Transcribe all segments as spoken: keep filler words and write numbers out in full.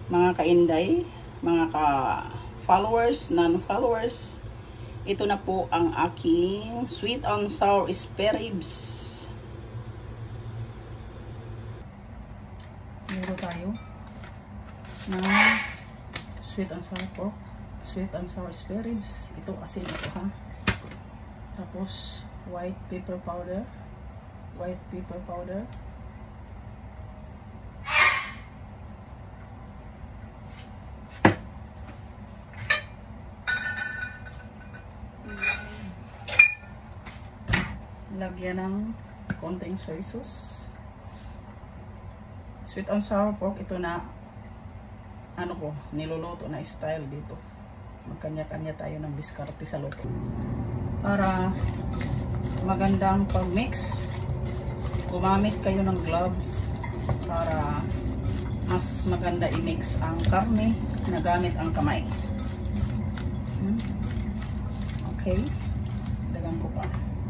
mga kainday, mga ka-followers, non-followers, ito na po ang aking sweet and sour spare ribs. Meron tayo na sweet and sour pork, sweet and sour spare ribs. Ito asin ito ha. Tapos white pepper powder, white pepper powder. Lagyan ng konting soy sauce. Sweet and sour pork, ito na ano ko, niluluto na style dito. Magkanya-kanya tayo ng diskarte sa luto. Para magandang pag-mix, gumamit kayo ng gloves para mas maganda i-mix ang karne na gamit ang kamay. Okay, dagan ko pa.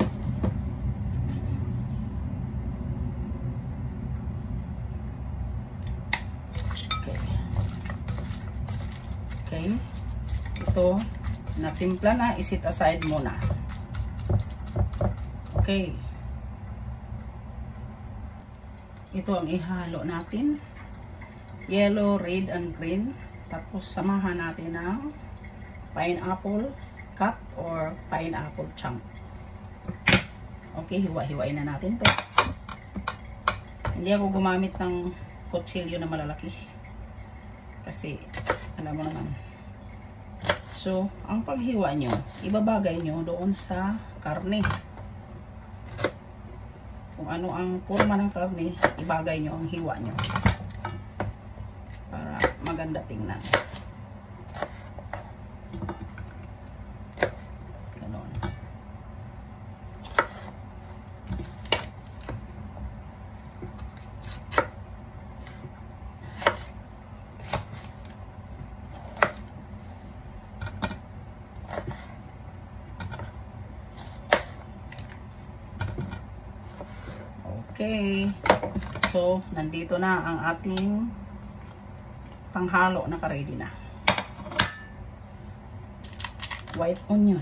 Okay, ito natimpla na, isit aside muna. Okay, ito ang ihalo natin, yellow, red, and green. Tapos samahan natin ng pineapple cut or pineapple chunk. Okay, hiwa-hiwain na natin to. Hindi ako gumamit ng kutsilyo na malalaki kasi alam mo naman. So, ang paghiwa nyo, ibabagay nyo doon sa karne. Kung ano ang forma ng karne, ibagay nyo ang hiwa nyo. Para maganda tingnan. Ganon. Okay, so nandito na ang ating panghalo na ka-ready na. White onion.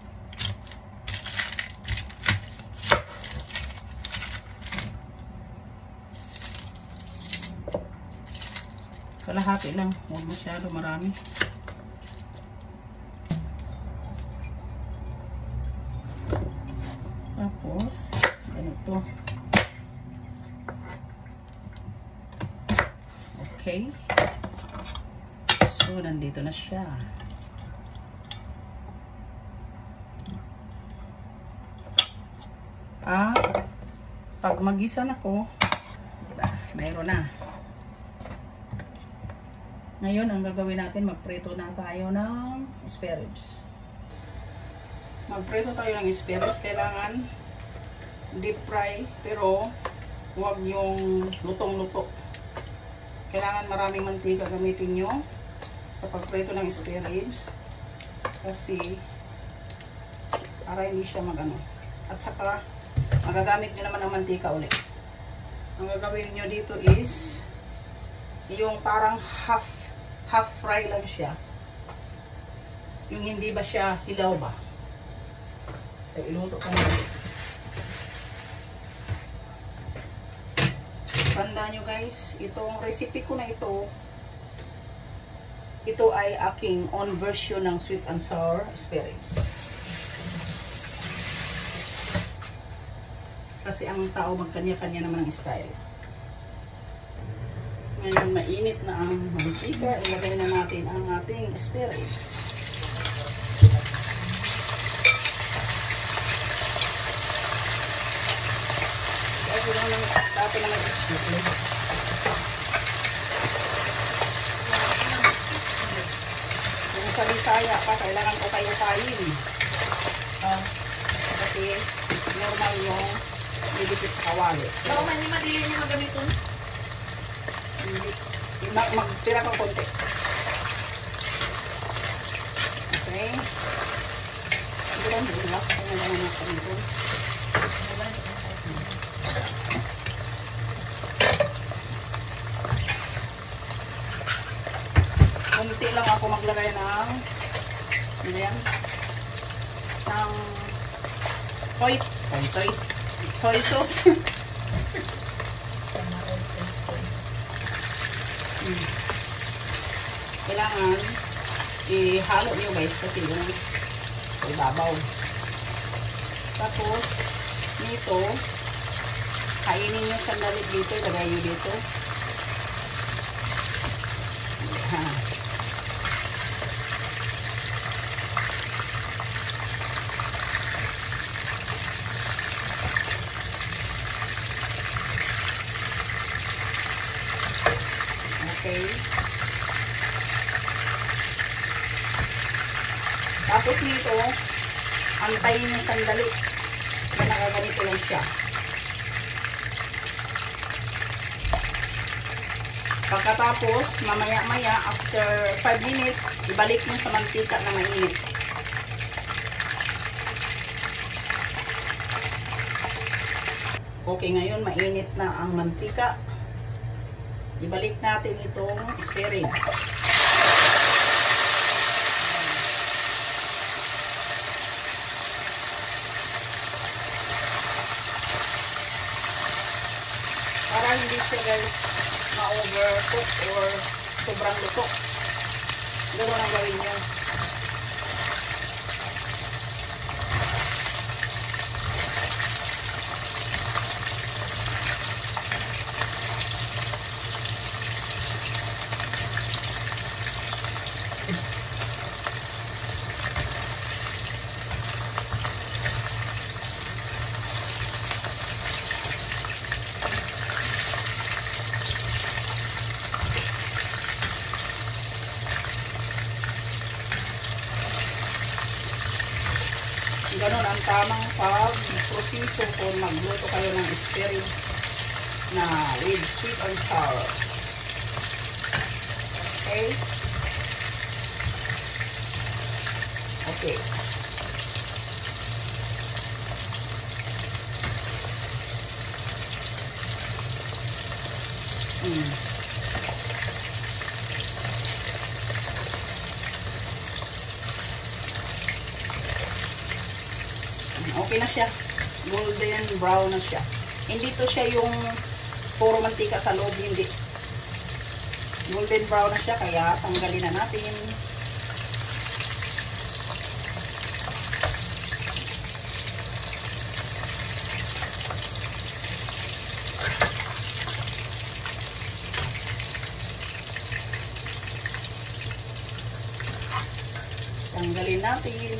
Kalahati lang, huwag masyado marami. Tapos, ganito. Okay. So, nandito na siya. At, pag magisa na ko, diba, mayroon na. Ngayon, ang gagawin natin, magprito na tayo ng spare ribs. Magprito tayo ng spare ribs. Kailangan deep fry, pero huwag yung lutong-luto. Kailangan maraming mantika gamitin nyo sa pagprito ng spare ribs kasi para hindi siya magano. At saka magagamit nyo naman ng mantika ulit. Ang gagawin nyo dito is yung parang half half fry lang siya. Yung hindi ba siya hilaw ba? Ay, iluto ko na. Tandaan nyo guys, itong recipe ko na ito, ito ay aking own version ng sweet and sour spare ribs. Kasi ang tao magkanya-kanya naman ng style. Ngayon mainit na ang mantika, ilagay na natin ang ating spare ribs. Dati naman, dati naman, kung sa Bisaya pa, kailangan ko kayo kain. Uh, kasi normal yung nilipit sa kawali. Baka man yung madili niya magamit ito? Mag magtira kang konti. Okay. Ito lang, ito lang. Ito lang natin ito. konti lang ako maglagay ng ano yan? Ng soy, soy, soy, soy sauce. hmm. Kailangan ihalo nyo guys kasi yung ibabaw. Tapos nito kainin nyo sandali dito, ilagay nyo dito. Ha. Okay. Tapos nito, antayin nyo sandali. Kaya nakaganito lang siya. Pagkatapos, mamaya-maya, after five minutes, ibalik nyo sa mantika na mainit. Okay, ngayon mainit na ang mantika. Ibalik natin itong spare ribs. Para hindi siya guys ma-overcook or sobrang luto. Ganoon ang gawin nyo. Ganon ang tamang pag-proseso kung magluto kayo ng spare ribs na with sweet and sour. Okay? Okay. Hmm. Okay na siya. Golden brown na siya. Hindi to siya yung puro mantika sa loob. Hindi. Golden brown na siya. Kaya tanggalin na natin. Tanggalin natin.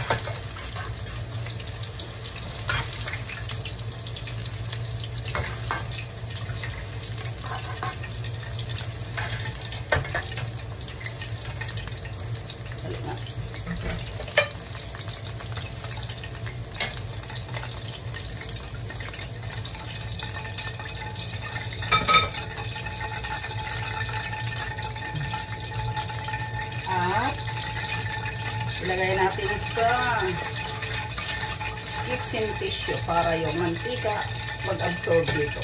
At ilagay natin sa kitchen tissue para yung mantika mag-absorb dito.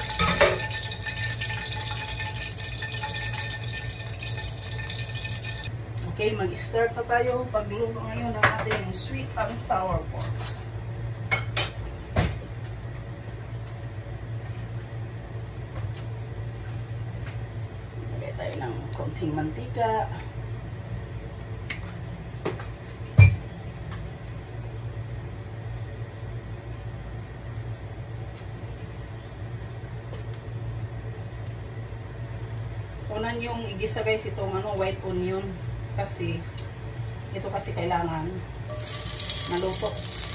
Okay, mag-start na tayo pagluto ngayon ng ating sweet and sour pork. Ilagay tayo ng konting mantika. Unan yung igisa guys itong ano, white onion kasi ito kasi kailangan maluto.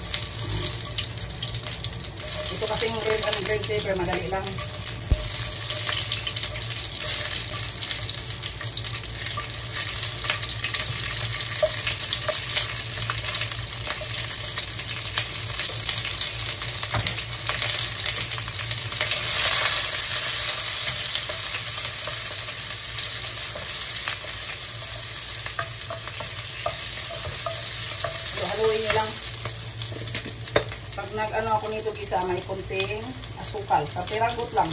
Ito kasi yung red and green pepper madali lang. Haluin nyo lang. Pag nag-ano ako nito gisa, may konting asukal. Kapiragot lang.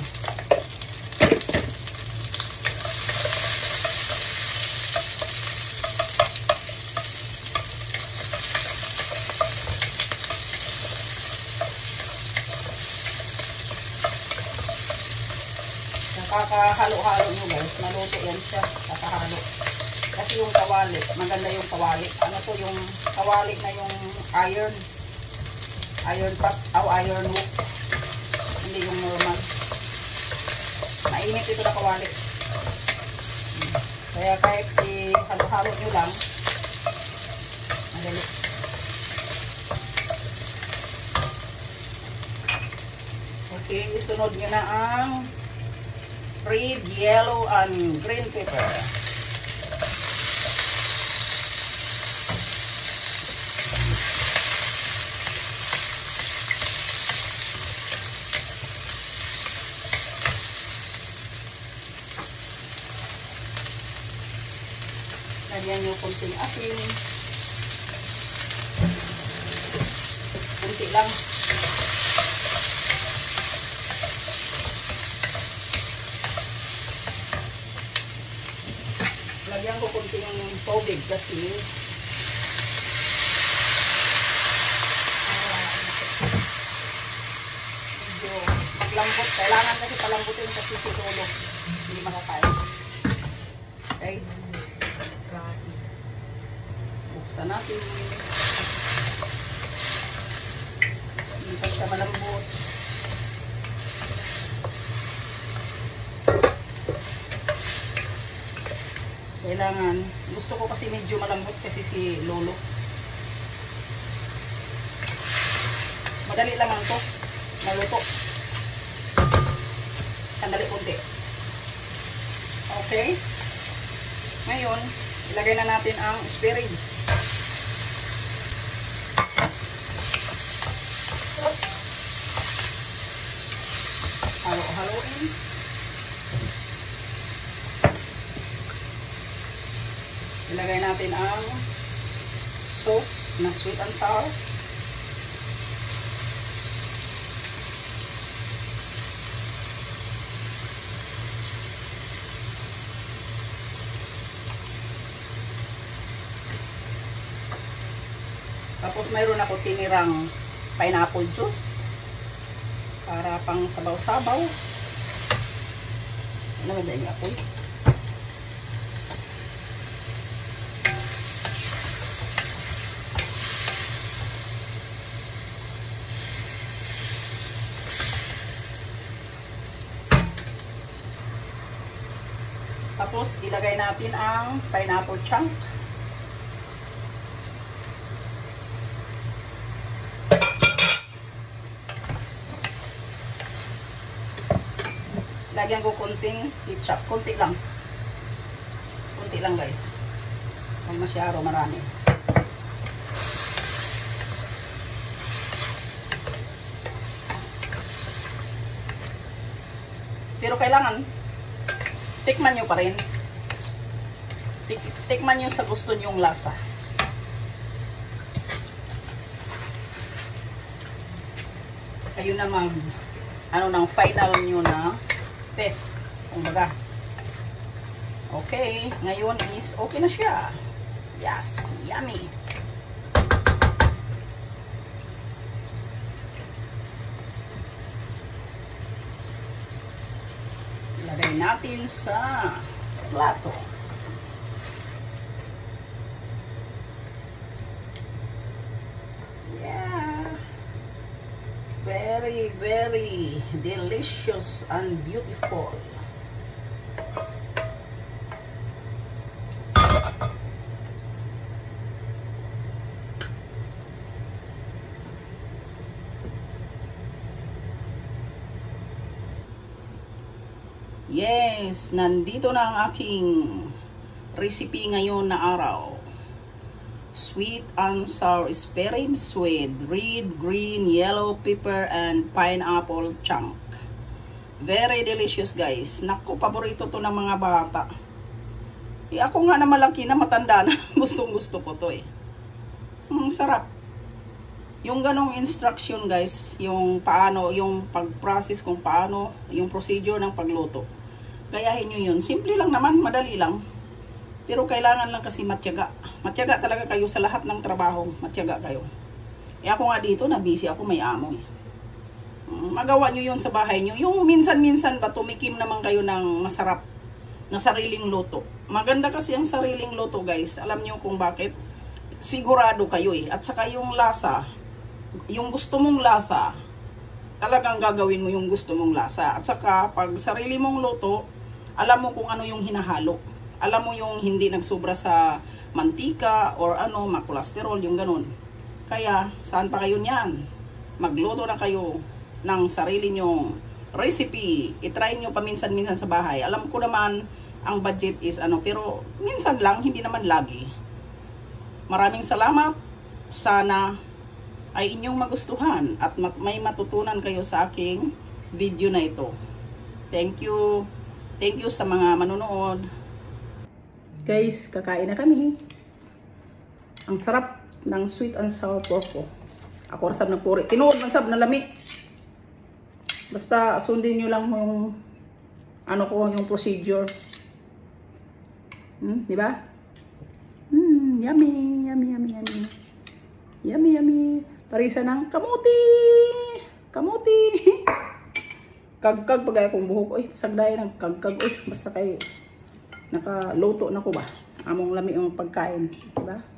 pagkahalo-halo nyo guys, maluto yan siya, kakahalo. Kasi yung kawali, maganda yung kawali. Ano to, yung kawali na yung iron. Iron pot, o iron hook. Hindi yung normal. Mainit ito na kawali. Kaya kahit i-halo-halo nyo lang, madali. Okay, isunod nyo na ang red, yellow, and green pepper. Lagyan nyo kunting asin. Kunti lang. Lagyan ko kunting tubig kasi medyo maglambot. Kailangan kasi palambutin kasi si Lolo hindi makakain. Okay. Buksan natin. Hindi pa siya malambot. Kailangan, gusto ko kasi medyo malambot kasi si Lolo. Madali lang to. Maluto. Sandali kunti. Okay. Ngayon, ilagay na natin ang spare ribs. Halo-haloin. Ilagay natin ang sauce na sweet and sour. Tapos mayroon ako tinirang pineapple juice para pang sabaw-sabaw. Ano ba dahil ako? Tapos ilagay natin ang pineapple chunk. Lagyan ko kunting ketchup. Kunti lang. Kunti lang guys. Huwag masyado marami. Pero kailangan tikman nyo pa rin. Tik tikman nyo sa gusto nyong lasa. Kayo na mag ano nang final nyo na test. Kumbaga. Okay. Ngayon is okay na siya. Yes. Yummy. Ilagay natin sa plato. Yeah. Very, very delicious and beautiful. Yes, nandito na ang aking recipe ngayon na araw. Sweet and sour spare ribs with red, green, yellow pepper and pineapple chunk. Very delicious guys. Naku, paborito to ng mga bata. Eh, ako nga na malaki na matanda na. Gustong gusto ko to eh. Hmm, sarap. Yung ganong instruction guys, yung paano, yung pag-process kung paano, yung procedure ng pagluto. Gayahin nyo yun. Simple lang naman, madali lang. Pero kailangan lang kasi matyaga. Matyaga talaga kayo sa lahat ng trabaho. Matyaga kayo. E ako nga dito, na busy ako, may amo eh. magawa nyo yun sa bahay nyo. Yung minsan-minsan ba tumikim naman kayo ng masarap na sariling luto. Maganda kasi ang sariling luto, guys. Alam nyo kung bakit? Sigurado kayo eh. At saka yung lasa, yung gusto mong lasa, talagang gagawin mo yung gusto mong lasa. At saka pag sarili mong luto, alam mo kung ano yung hinahalo. Alam mo yung hindi nagsobra sa mantika or ano, makolesterol, yung ganun. Kaya, saan pa kayo niyan? Magluto na kayo ng sarili nyong recipe. I-try nyo paminsan-minsan sa bahay. Alam ko naman, ang budget is ano, pero minsan lang, hindi naman lagi. Maraming salamat. Sana ay inyong magustuhan at may matutunan kayo sa aking video na ito. Thank you. Thank you sa mga manonood. Guys, kakain na kami. Ang sarap ng sweet and sour pork ko. Ako rasab na puri. Tinuod man sab na lami. Basta sundin nyo lang yung ano ko, yung procedure. Hmm, di ba? Hmm, yummy, yummy, yummy, yummy. Yummy, yummy. Parisa ng kamuti. Kamuti. Kagkag pagay akong buhok. Uy, sagday ng kagkag. Uy, basta kay nakaluto na ko ba? Among lami yung pagkain. Diba?